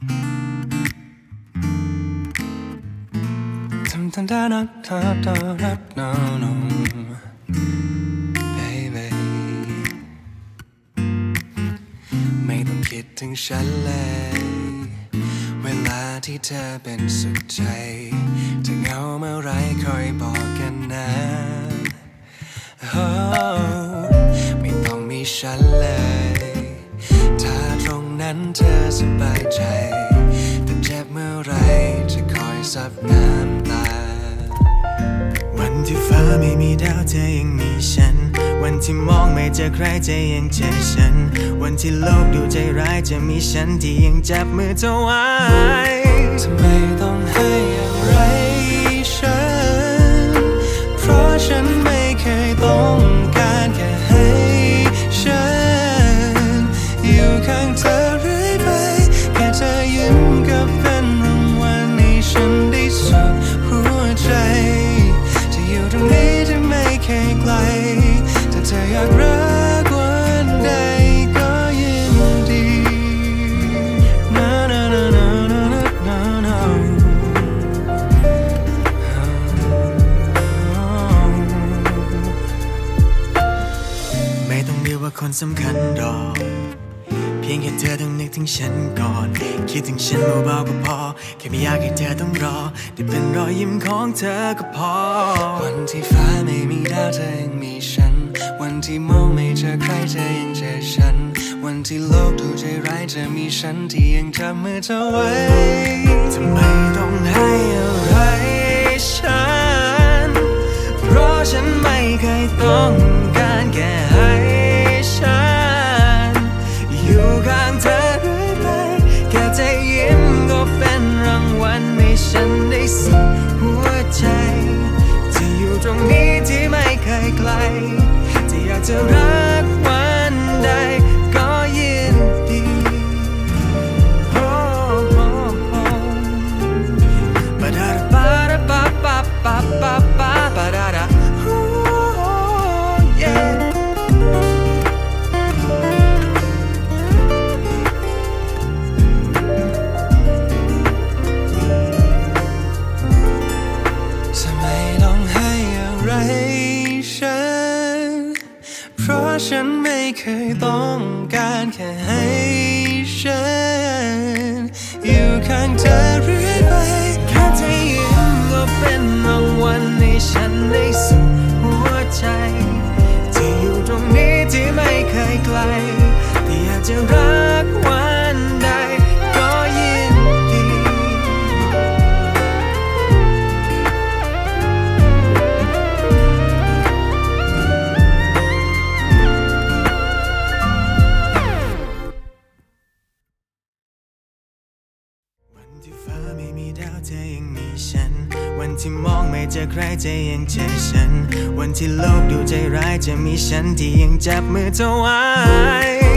ไม่ต้องคิดถึงฉันเลยเวลาที่เธอเป็นสุขใจจะเหงาเมื่อไรคอยบอกกันนะไม่ต้องมีฉันเลยถ้าตรงนั้นเธอสบายใจแต่เจ็บเมื่อไรจะคอยซับน้ำตาวันที่ฟ้าไม่มีดาวเธอยังมีฉันวันที่มองไม่เจอใครจะยังเจอฉันวันที่โลกดูใจร้ายจะมีฉันที่ยังจับมือเธอไว้ทำไมต้องให้อะไรฉันเพราะฉันไม่เคยต้องการแค่ให้ฉันอยู่ข้างเธอเรื่อยไปแค่เธอยิ้มก็เป็นรางวัลให้ฉันได้สุขหัวใจจะอยู่ตรงนี้ที่ไม่เคยไกลถ้าเธออยากรักวันใดก็ยินดีไม่ต้องเรียกว่าคนสำคัญหรอกเพียงแค่เธอต้องนึกถึงฉันก่อนคิดถึงฉันเบาๆก็พอแค่ไม่อยากให้เธอต้องรอได้เป็นรอยยิ้มของเธอก็พอวันที่ฟ้าไม่มีดาวเธอยังมีฉันวันที่มองไม่เจอใครเธอยังเจอฉันวันที่โลกดูใจร้ายจะมีฉันที่ยังจับมือเธอไว้ทำไมต้องให้อะไรฉันเพราะฉันไม่เคยต้องการแค่ให้ฉันอยู่ข้างเธอเรื่อยไปแค่เธอยิ้มก็เป็นรางวัลให้ฉันได้สุขหัวใจที่อยู่ตรงนี้ที่ไม่เคยไกลที่อยากจะรักวันใดก็ยินดีปะดาปะดาปะปะปะปะปะปะดาดาฉันไม่เคยต้องการแค่ให้ฉันอยู่ข้างเธอเรื่อยไปแค่เธอยิ้มก็เป็นรางวัลให้ฉันได้สุขหัวใจที่อยู่ตรงนี้ที่ไม่เคยไกลที่อยากจะรักวันใดก็ยินดีที่ฟ้าไม่มีดาวเธอยังมีฉันวันที่มองไม่เจอใครจะยังเจอฉันวันที่โลกดูใจร้ายจะมีฉันที่ยังจับมือเธอไว้